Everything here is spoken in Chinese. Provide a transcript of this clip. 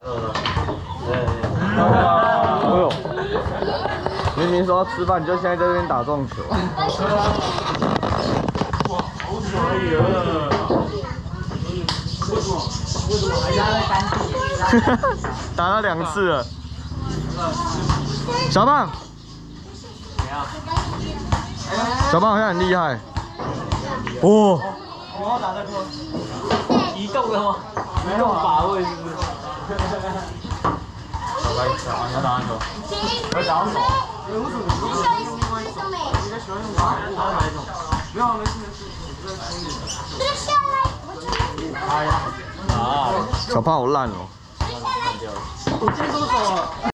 哎呦，明明说要吃饭，你就现在在这边打撞球。哇，好爽呀！为什么还压在单地？打了2次了。小胖，小胖好像很厉害。哦。我要打在空。移动的吗？移动把位是不是？小白，你要打篮球？我要打手。为什么？你在喜欢用哪一种？没有，没事没事，我在冲你。哎呀！啊！小胖好烂哦。我接收手了。